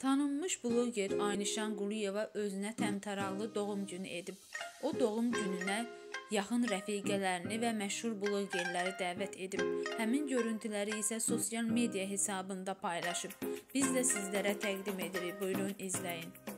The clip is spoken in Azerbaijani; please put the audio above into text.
Tanınmış bloger Aynişan Quliyeva özünə təmtəraqlı doğum günü edib. O doğum gününə yaxın rəfiqələrini və məşhur blogerləri dəvət edib. Həmin görüntüləri isə sosial media hesabında paylaşıb. Biz də sizlərə təqdim edirik. Buyurun izləyin.